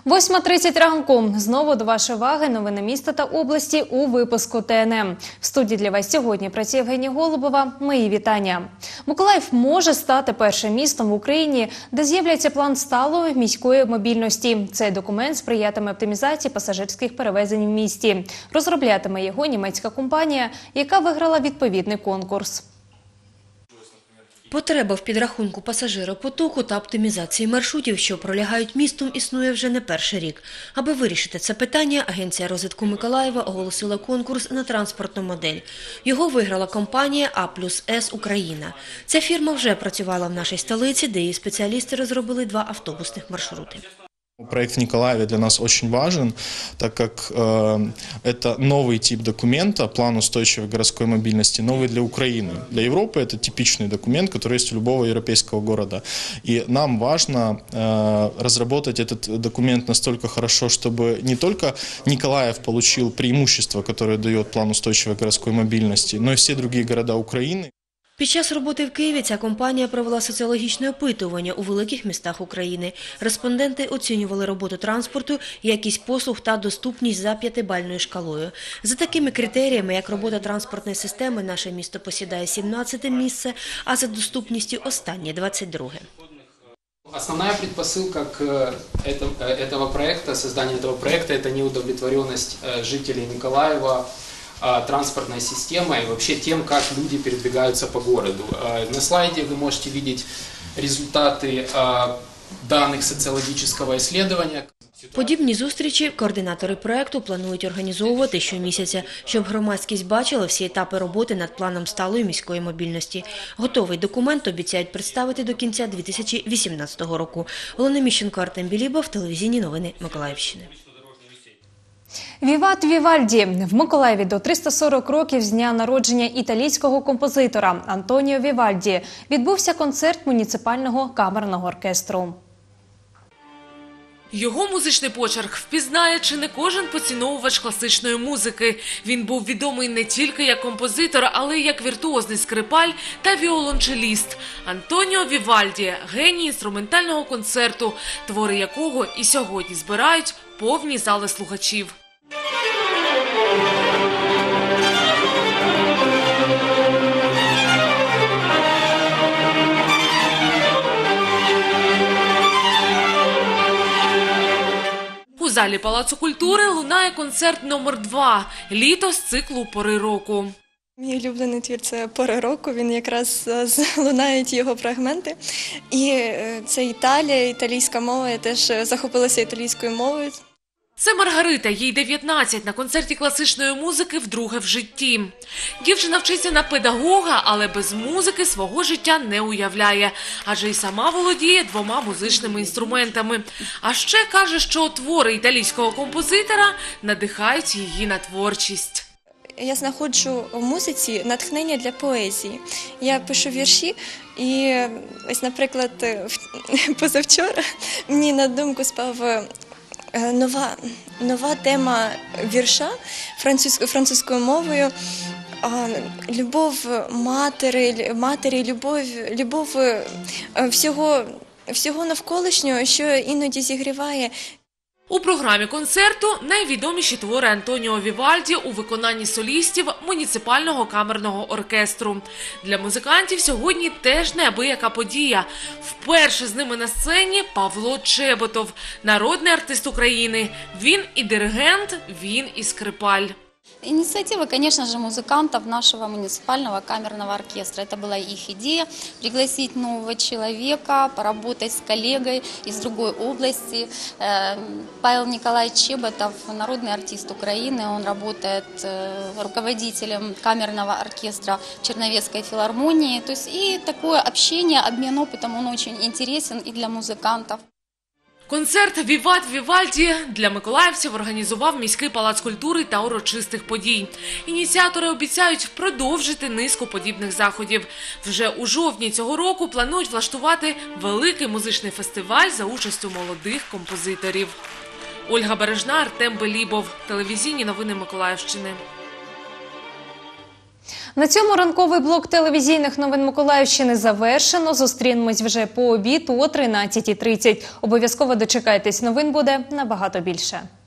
8:30 ранку. Знову до вашої уваги новини міста та області у випуску ТНМ. В студії для вас сьогодні працює Євгенія Голубова. Мої вітання. Миколаїв може стати першим містом в Україні, де з'являється план сталої міської мобільності. Цей документ сприятиме оптимізації пасажирських перевезень в місті. Розроблятиме його німецька компанія, яка виграла відповідний конкурс. Потреба в підрахунку пасажиропотоку та оптимізації маршрутів, що пролягають містом, існує вже не перший рік. Аби вирішити це питання, Агенція розвитку Миколаєва оголосила конкурс на транспортну модель. Його виграла компанія А+С Україна. Ця фірма вже працювала в нашій столиці, де її спеціалісти розробили 2 автобусних маршрути. Проект в Николаеве для нас очень важен, так как это новый тип документа, план устойчивой городской мобильности, новый для Украины. Для Европы это типичный документ, который есть у любого европейского города. И нам важно разработать этот документ настолько хорошо, чтобы не только Николаев получил преимущество, которое дает план устойчивой городской мобильности, но и все другие города Украины. Під час роботи в Києві ця компанія провела соціологічне опитування у великих містах України. Респонденти оцінювали роботу транспорту, якість послуг та доступність за 5-бальною шкалою. За такими критеріями, як робота транспортної системи, наше місто посідає 17-те місце, а за доступністю останнє – 22-е. Основная предпосылка к этого проекта, созданию этого проекта, это неудовлетворенность жителей Николаева транспортной системой и вообще тем, как люди передвигаются по городу. На слайде вы можете видеть результаты данных социологического исследования. Подібні зустрічі координатори проекту планують організовувати щомісяця, щоб громадськість бачила всі етапи роботи над планом сталої міської мобільності. Готовий документ обіцяють представити до кінця 2018 року. Олена Міщенко, Артем Білібов, телевізійні новини Миколаївщини. Віват Вівальді. В Миколаєві до 340 років з дня народження італійського композитора Антоніо Вівальді відбувся концерт муніципального камерного оркестру. Його музичний почерк впізнає чи не кожен поціновувач класичної музики. Він був відомий не тільки як композитор, але й як віртуозний скрипаль та віолончеліст. Антоніо Вівальді – геній інструментального концерту, твори якого і сьогодні збирають повні зали слухачів. У залі Палацу культури лунає концерт номер 2 «Літо» з циклу «Пори року». Мій улюблений твір – це «Пори року», він якраз лунають його фрагменти. І це Італія, італійська мова, я теж захопилася італійською мовою. Це Маргарита, їй 19, на концерті класичної музики вдруге в житті. Дівчина вчиться на педагога, але без музики свого життя не уявляє, адже й сама володіє 2 музичними інструментами. А ще каже, що твори італійського композитора надихають її на творчість. Я знаходжу в музиці натхнення для поезії. Я пишу вірші і ось, наприклад, позавчора мені на думку спав нова тема вірша французькою мовою. Любов матері, любов всього навколишнього, що іноді зігріває. У програмі концерту найвідоміші твори Антоніо Вівальді у виконанні солістів муніципального камерного оркестру. Для музикантів сьогодні теж неабияка подія. Вперше з ними на сцені Павло Чеботов, народний артист України. Він і диригент, він і скрипаль. Инициатива, конечно же, музыкантов нашего муниципального камерного оркестра. Это была их идея – пригласить нового человека, поработать с коллегой из другой области. Павел Николаевич Чеботов – народный артист Украины. Он работает руководителем камерного оркестра Черновецкой филармонии. То есть и такое общение, обмен опытом, он очень интересен и для музыкантов. Концерт «Віват Вівальді» для миколаївців організував міський палац культури та урочистих подій. Ініціатори обіцяють продовжити низку подібних заходів. Вже у жовтні цього року планують влаштувати великий музичний фестиваль за участю молодих композиторів. Ольга Бережна, Артем Білібов. Телевізійні новини Миколаївщини. На цьому ранковий блок телевізійних новин Миколаївщини завершено. Зустрінемось вже по обід о 13:30. Обов'язково дочекайтесь, новин буде набагато більше.